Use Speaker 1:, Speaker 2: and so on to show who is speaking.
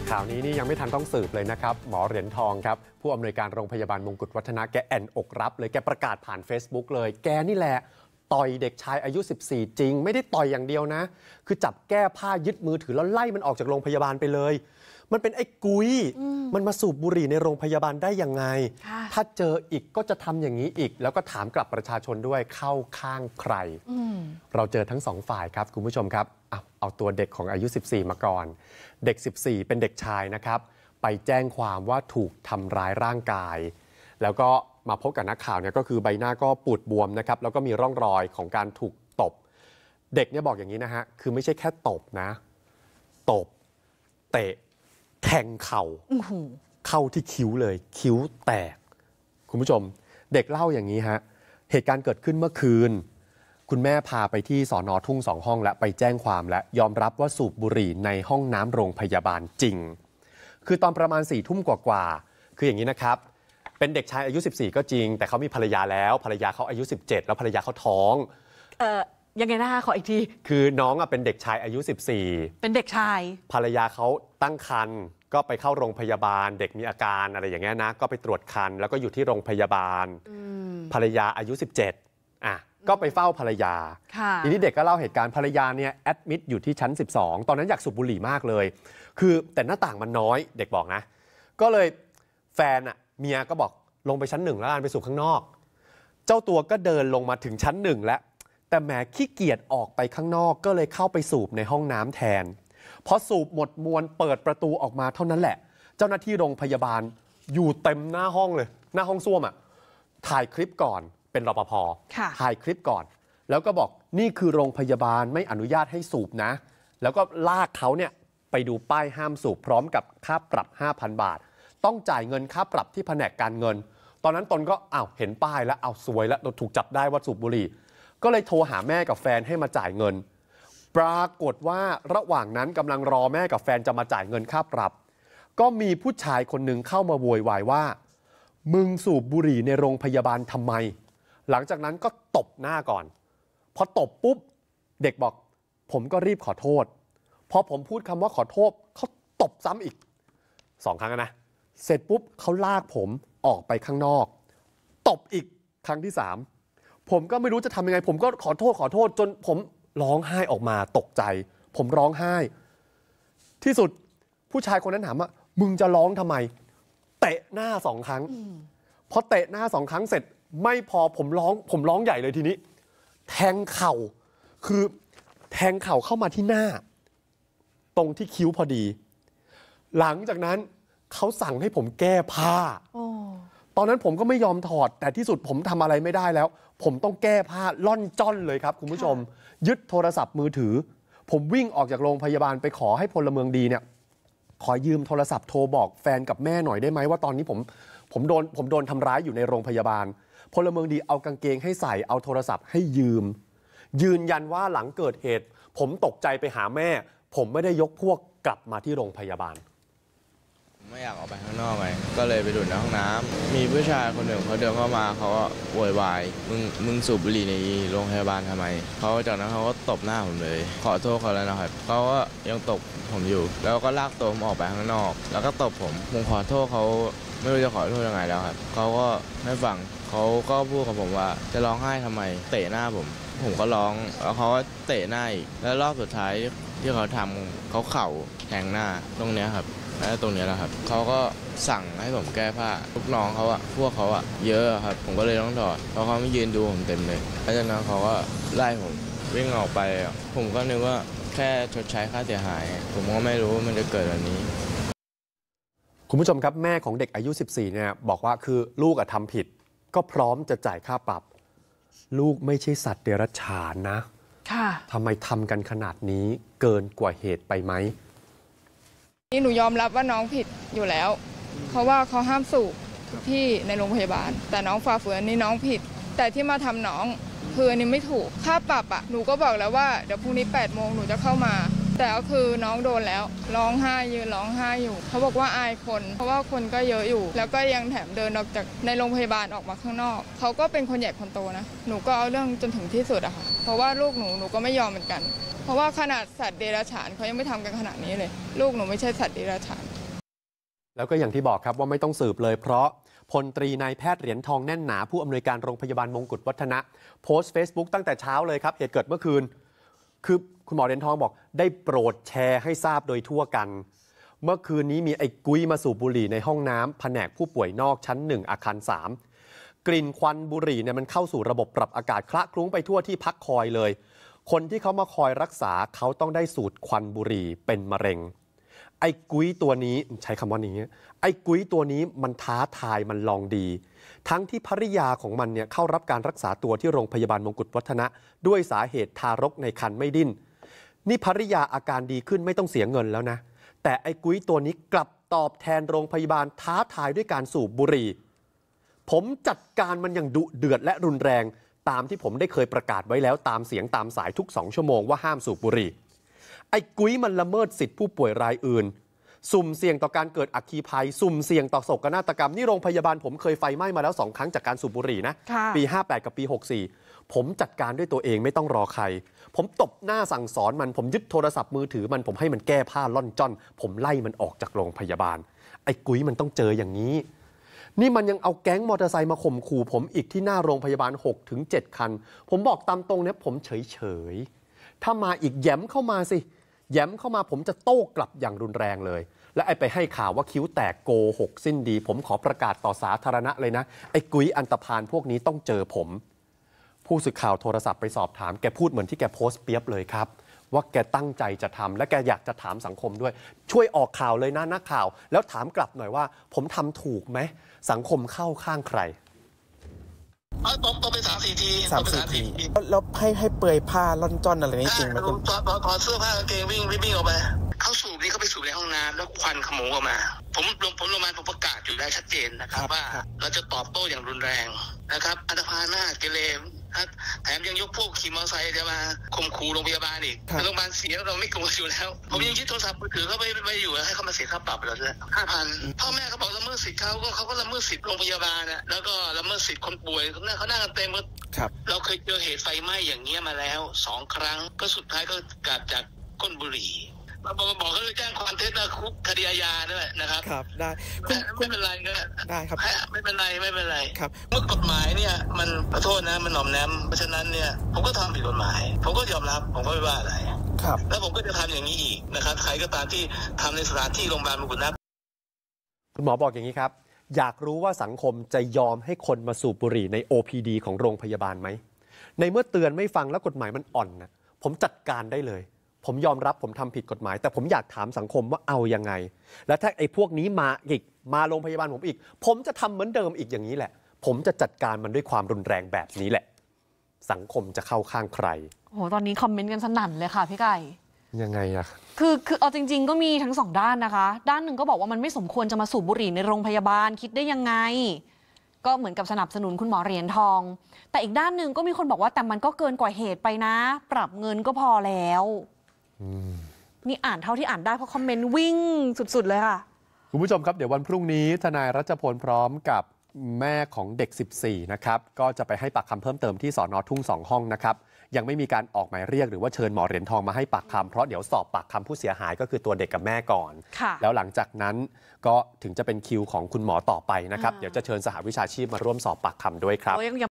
Speaker 1: ข่าวนี้นี่ยังไม่ทันต้องสืบเลยนะครับหมอเหรียญทองครับผู้อำนวยการโรงพยาบาลมงกุฎวัฒนะแกแอนอกรับเลยแกประกาศผ่าน Facebook เลยแกนี่แหละต่อยเด็กชายอายุ14จริงไม่ได้ต่อยอย่างเดียวนะคือจับแก้ผ้ายึดมือถือแล้วไล่มันออกจากโรงพยาบาลไปเลยมันเป็นไอ้กุยมันมาสูบบุหรี่ในโรงพยาบาลได้ยังไงถ้าเจออีกก็จะทำอย่างนี้อีกแล้วก็ถามกลับประชาชนด้วยเข้าข้างใครเราเจอทั้งสองฝ่ายครับคุณผู้ชมครับเอาตัวเด็กของอายุ14มาก่อนเด็ก14เป็นเด็กชายนะครับไปแจ้งความว่าถูกทำร้ายร่างกายแล้วก็มาพบกับนักข่าวเนี่ยก็คือใบหน้าก็ปูดบวมนะครับแล้วก็มีร่องรอยของการถูกตบเด็กเนี่ยบอกอย่างนี้นะฮะคือไม่ใช่แค่ตบนะตบเตะแทงเข่าเข้าที่คิ้วเลยคิ้วแตกคุณผู้ชมเด็กเล่าอย่างนี้ฮะเหตุการณ์เกิดขึ้นเมื่อคืนคุณแม่พาไปที่สน.ทุ่ง2 ห้องและไปแจ้งความและยอมรับว่าสูบบุหรี่ในห้องน้ำโรงพยาบาลจริงคือตอนประมาณ4 ทุ่มกว่าคืออย่างนี้นะครับเป็นเด็กชายอายุ14ก็จริงแต่เขามีภรรยาแล้วภรรยาเขาอายุ17แล้วภรรยาเขาท้อง
Speaker 2: ยังไงนะคะขออีกที
Speaker 1: คือน้องเป็นเด็กชายอายุ14เป็น
Speaker 2: เด็กชาย
Speaker 1: ภรรยาเขาตั้งครรภ์ก็ไปเข้าโรงพยาบาลเด็กมีอาการอะไรอย่างเงี้ยนะก็ไปตรวจครรภ์แล้วก็อยู่ที่โรงพยาบาลภรรยาอายุ17ก็ไปเฝ้าภรรยาทีนี้เด็กก็เล่าเหตุการณ์ภรรยาเนี่ยแอดมิดอยู่ที่ชั้น12ตอนนั้นอยากสูบบุหรี่มากเลยคือแต่หน้าต่างมันน้อยเด็กบอกนะก็เลยแฟนเมียก็บอกลงไปชั้น1แล้วกันไปสูบข้างนอกเจ้าตัวก็เดินลงมาถึงชั้น1แล้วแต่แหมขี้เกียจออกไปข้างนอกก็เลยเข้าไปสูบในห้องน้ำแทนพอสูบหมดมวลเปิดประตูออกมาเท่านั้นแหละเจ้าหน้าที่โรงพยาบาลอยู่เต็มหน้าห้องเลยหน้าห้องส้วมถ่ายคลิปก่อนเป็นรปภ.ถ่ายคลิปก่อนแล้วก็บอกนี่คือโรงพยาบาลไม่อนุญาตให้สูบนะแล้วก็ลากเขาเนี่ยไปดูป้ายห้ามสูบพร้อมกับค่าปรับ 5,000 บาทต้องจ่ายเงินค่าปรับที่แผนกการเงินตอนนั้นตนก็เห็นป้ายแล้วสวยแล้วถูกจับได้ว่าสูบบุหรี่ก็เลยโทรหาแม่กับแฟนให้มาจ่ายเงินปรากฏว่าระหว่างนั้นกำลังรอแม่กับแฟนจะมาจ่ายเงินค่าปรับก็มีผู้ชายคนหนึ่งเข้ามาโวยวายว่ามึงสูบบุหรี่ในโรงพยาบาลทำไมหลังจากนั้นก็ตบหน้าก่อนพอตบปุ๊บเด็กบอกผมก็รีบขอโทษพอผมพูดคำว่าขอโทษเขาตบซ้ำอีก2 ครั้งนะเสร็จปุ๊บเขาลากผมออกไปข้างนอกตบอีกครั้งที่3ผมก็ไม่รู้จะทำยังไงผมก็ขอโทษจนผมร้องไห้ออกมาตกใจผมร้องไห้ที่สุดผู้ชายคนนั้นถามว่ามึงจะร้องทำไมเตะหน้า2 ครั้งพอเตะหน้า2 ครั้งเสร็จไม่พอผมร้องใหญ่เลยทีนี้แทงเข่าคือแทงเข่าเข้ามาที่หน้าตรงที่คิ้วพอดีหลังจากนั้นเขาสั่งให้ผมแก้ผ้าตอนนั้นผมก็ไม่ยอมถอดแต่ที่สุดผมทำอะไรไม่ได้แล้วผมต้องแก้ผ้าล่อนจ้อนเลยครับคุณผู้ชมยึดโทรศัพท์มือถือผมวิ่งออกจากโรงพยาบาลไปขอให้พลเมืองดีเนี่ยขอยืมโทรศัพท์โทรบอกแฟนกับแม่หน่อยได้ไหมว่าตอนนี้ผมโดนทำร้ายอยู่ในโรงพยาบาลพลเมืองดีเอากางเกงให้ใส่เอาโทรศัพท์ให้ยืนยันว่าหลังเกิดเหตุผมตกใจไปหาแม่ผมไม่ได้ยกพวกกลับมาที่โรงพยาบาล
Speaker 3: ไม่อยากออกไปข้างนอกไงก็เลยไปดูดในห้องน้ำมีผู้ชายคนหนึ่งเขาเดินเข้ามาเขาก็โวยวายมึงสูบบุหรี่ในโรงพยาบาลทำไมเขาจากนั้นเขาก็ตบหน้าผมเลยขอโทษเขาแล้วนะครับเขาก็ยังตบผมอยู่แล้วก็ลากตัวผมออกไปข้างนอกแล้วก็ตบผมขอโทษเขาไม่รู้จะขอโทษยังไงแล้วครับเขาก็ไม่ฟังเขาก็พูดกับผมว่าจะร้องไห้ทำไมเตะหน้าผมก็ร้องแล้วเขาก็เตะหน้าอีกแล้วรอบสุดท้ายที่เขาทำเขาเข่าแทงหน้าตรงเนี้ยครับแล้วตรงนี้แหละครับเขาก็สั่งให้ผมแก้ผ้าลูกน้องเขาพวกเขาเยอะครับผมก็เลยต้องถอดเพราะเขาไม่ยืนดูผมเต็มเลยแล้วจากนั้นเขาก็ไล่ผมวิ่งออกไปผมก็นึกว่าแค่ชดใช้ค่าเสียหายผมก็ไม่รู้มันจะเกิดแบบนี้
Speaker 1: คุณผู้ชมครับแม่ของเด็กอายุ14เนี่ยบอกว่าคือลูกทำผิดก็พร้อมจะจ่ายค่าปรับลูกไม่ใช่สัตว์เดรัจฉานนะทำไมทำกันขนาดนี้เกินกว่าเหตุไปไหม
Speaker 4: นี่หนูยอมรับว่าน้องผิดอยู่แล้วเพราะว่าเขาห้ามสูบทุกที่ในโรงพยาบาลแต่น้องฝ่าฝืนนี่น้องผิดแต่ที่มาทำน้องคืออันนี้ไม่ถูกค่าปรับหนูก็บอกแล้วว่าเดี๋ยวพรุ่งนี้8 โมงหนูจะเข้ามาแต่ก็คือน้องโดนแล้วร้องไห้ยืนร้องไห้อยู่เขาบอกว่าอายคนเพราะว่าคนก็เยอะอยู่แล้วก็ยังแถมเดินออกจากในโรงพยาบาลออกมาข้างนอกเขาก็เป็นคนใหญ่คนโตนะหนูก็เอาเรื่องจนถึงที่สุดอะค่ะเพราะว่าลูกหนูก็ไม่ยอมเหมือนกันเพราะว่าขนาดสัตว์เดรัจฉานเขายังไม่ทำกันขนาดนี้เลยลูกหนูไม่ใช่สัตว์เดรัจฉาน
Speaker 1: แล้วก็อย่างที่บอกครับว่าไม่ต้องสืบเลยเพราะพลตรีนายแพทย์เหรียญทองแน่นหนาผู้อำนวยการโรงพยาบาลมงกุฎวัฒนะโพสต์ Facebook ตั้งแต่เช้าเลยครับเหตุเกิดเมื่อคืนคือคุณหมอเหรียญทองบอกได้โปรดแชร์ให้ทราบโดยทั่วกันเมื่อคืนนี้มีไอ้กุ้ยมาสูบบุหรี่ในห้องน้ำแผนกผู้ป่วยนอกชั้น1อาคาร3กลิ่นควันบุหรี่เนี่ยมันเข้าสู่ระบบปรับอากาศคละคลุ้งไปทั่วที่พักคอยเลยคนที่เขามาคอยรักษาเขาต้องได้สูดควันบุหรี่เป็นมะเร็งไอ้กุ้ยตัวนี้ใช้คำว่านี้ไอ้กุ้ยตัวนี้มันท้าทายมันลองดีทั้งที่ภริยาของมันเนี่ยเข้ารับการรักษาตัวที่โรงพยาบาลมงกุฎวัฒนะด้วยสาเหตุทารกในครรภ์ไม่ดิ้นนี่ภริยาอาการดีขึ้นไม่ต้องเสียเงินแล้วนะแต่ไอ้กุ้ยตัวนี้กลับตอบแทนโรงพยาบาลท้าทายด้วยการสูบบุหรี่ผมจัดการมันอย่างดุเดือดและรุนแรงตามที่ผมได้เคยประกาศไว้แล้วตามเสียงตามสายทุก2 ชั่วโมงว่าห้ามสูบบุหรี่ไอ้กุ้ยมันละเมิดสิทธิผู้ป่วยรายอื่นสุ่มเสี่ยงต่อการเกิดอัคคีภัยสุ่มเสี่ยงต่อโศกนาฏกรรมนี่โรงพยาบาลผมเคยไฟไหม้มาแล้ว2 ครั้งจากการสูบบุหรี่นะปี58กับปี64ผมจัดการด้วยตัวเองไม่ต้องรอใครผมตบหน้าสั่งสอนมันผมยึดโทรศัพท์มือถือมันผมให้มันแก้ผ้าล่อนจ้อนผมไล่มันออกจากโรงพยาบาลไอ้กุ้ยมันต้องเจออย่างนี้นี่มันยังเอาแก๊งมอเตอร์ไซค์มาข่มขู่ผมอีกที่หน้าโรงพยาบาล 6-7 คันผมบอกตามตรงเนี่ยผมเฉยๆถ้ามาอีกแย้มเข้ามาสิแย้มเข้ามาผมจะโต้กลับอย่างรุนแรงเลยและไอ้ไปให้ข่าวว่าคิ้วแตกโกหกสิ้นดีผมขอประกาศต่อสาธารณะเลยนะไอ้กุ้ยอันตพาลพวกนี้ต้องเจอผมผู้สื่อข่าวโทรศัพท์ไปสอบถามแกพูดเหมือนที่แกโพสต์เปียบเลยครับว่าแกตั้งใจจะทำและแกอยากจะถามสังคมด้วยช่วยออกข่าวเลยนะนักข่าวแล้วถามกลับหน่อยว่าผมทำถูกไหมสังคมเข้าข้างใคร
Speaker 5: ต้องไป3-4 ที
Speaker 6: แล้วให้เปลือยผ้าล่อนจ้อนอะไรนี่จริงไหมคุณ
Speaker 5: ถอดเสื้อผ้ากางเกงวิ่งออกไปเขาสูบนี่เขาไปสูบในห้องน้ำแล้วควันขโมงออกมาผมลงมาผมประกาศอยู่ได้ชัดเจนนะครับว่าเราจะตอบโต้อย่างรุนแรงนะครับอันธพาลหน้าเกเรแถมยังยกพวกขี่มอเตอร์ไซค์จะมาข่มขู่โรงพยาบาลอีกโรงพยาบาลเสียเราไม่กลัวอยู่แล้วผมยังยึดโทรศัพท์มือถือเขาไปอยู่ให้เขามาเสียค่าปรับเราด้วย5,000พ่อแม่เขาบอกละเมิดสิทธิ์เขาก็ละเมิดสิทธิ์โรงพยาบาลนะแล้วก็ละเมิดสิทธิ์คนป่วยเขานั่งกันเต็มเราเคยเจอเหตุไฟไหม้อย่างเงี้ยมาแล้ว2 ครั้งก็สุดท้ายก็กลับจากก้นบุหรี่บอกเขาเลยแจ้งความเท็จนะคุกคดีอาญาด้วยนะครับ
Speaker 6: ครับได้
Speaker 5: ไม่เป็นไรก็
Speaker 6: ได้ครับ
Speaker 5: ไม่เป็นไรครับเมื่อกฎหมายเนี่ยมันขอโทษนะมันหน่อมแนมเพราะฉะนั้นเนี่ยผมก็ทำผิดกฎหมายผมก็ยอมรับผมก็ไม่ว่าอะไร
Speaker 6: ครับ
Speaker 5: แล้วผมก็จะทำอย่างนี้อีกนะครับใครก็ตามที่ทำในสถานที่โรงพยาบาลมงกุฎนะ
Speaker 1: คุณหมอบอกอย่างนี้ครับอยากรู้ว่าสังคมจะยอมให้คนมาสูบบุหรี่ใน OPD ของโรงพยาบาลไหมในเมื่อเตือนไม่ฟังแล้วกฎหมายมันอ่อนนะผมจัดการได้เลยผมยอมรับผมทำผิดกฎหมายแต่ผมอยากถามสังคมว่าเอายังไงและถ้าไอ้พวกนี้มาโรงพยาบาลผมอีกผมจะทำเหมือนเดิมอีกอย่างนี้แหละผมจะจัดการมันด้วยความรุนแรงแบบนี้แหละสังคมจะเข้าข้างใคร
Speaker 2: โอ้โหตอนนี้คอมเมนต์กันสนั่นเลยค่ะพี่ไก่
Speaker 1: ยังไงอะ
Speaker 2: คือเอาจริงๆก็มีทั้ง2 ด้านนะคะด้านหนึ่งก็บอกว่ามันไม่สมควรจะมาสูบบุหรี่ในโรงพยาบาลคิดได้ยังไงก็เหมือนกับสนับสนุนคุณหมอเหรียญทองแต่อีกด้านหนึ่งก็มีคนบอกว่าแต่มันก็เกินกว่าเหตุไปนะปรับเงินก็พอแล้วนี่อ่านเท่าที่อ่านได้เพราะคอมเมนต์วิ่งสุดๆเลยค่ะ
Speaker 1: คุณผู้ชมครับเดี๋ยววันพรุ่งนี้ทนายรัชพลพร้อมกับแม่ของเด็ก14นะครับก็จะไปให้ปากคำเพิ่มเติมที่สน.ทุ่ง2 ห้องนะครับยังไม่มีการออกหมายเรียกหรือว่าเชิญหมอเหรียญทองมาให้ปากคำเพราะเดี๋ยวสอบปากคำผู้เสียหายก็คือตัวเด็กกับแม่ก่อนแล้วหลังจากนั้นก็ถึงจะเป็นคิวของคุณหมอต่อไปนะครับเดี๋ยวจะเชิญสหวิชาชีพมาร่วมสอบปากคำด้วยครับ